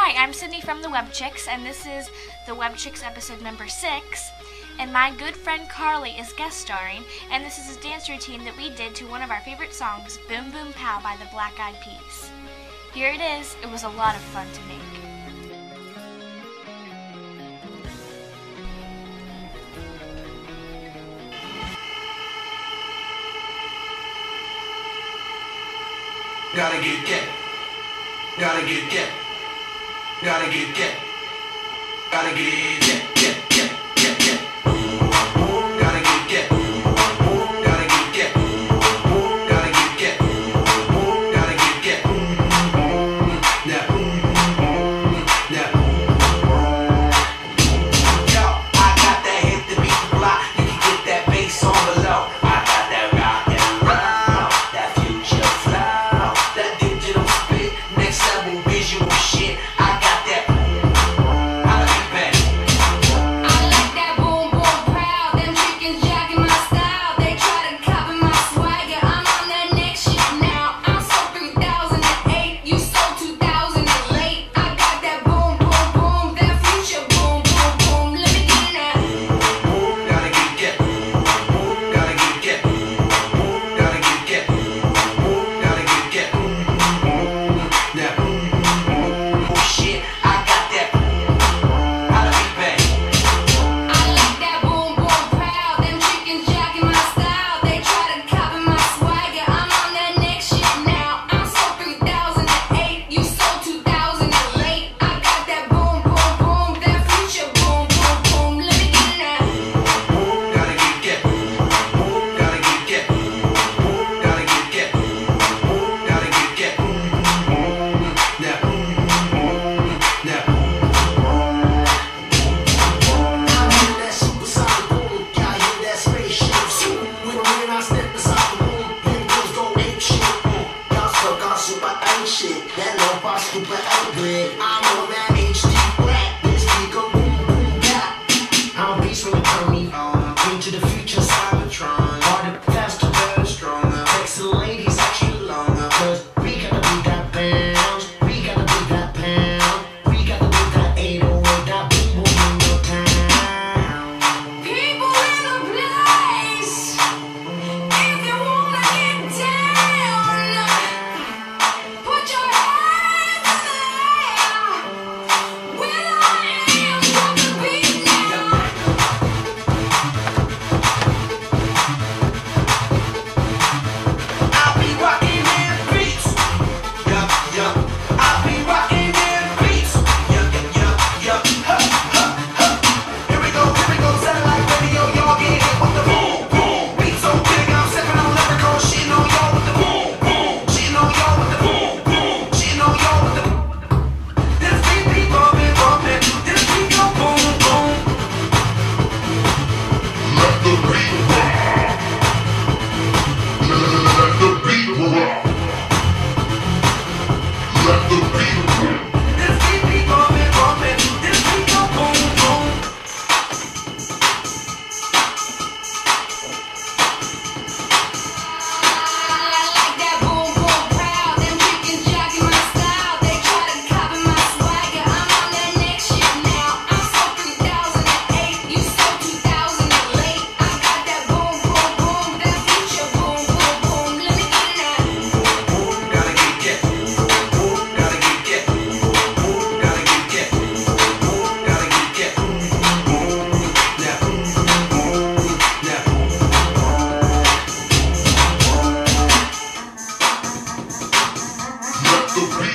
Hi, I'm Sydney from the Web Chickz, and this is the Web Chickz episode number 6. And my good friend Carly is guest starring, and this is a dance routine that we did to one of our favorite songs, Boom Pow by the Black Eyed Peas. Here it is. It was a lot of fun to make. Gotta get, gotta get, gotta get, gotta get. The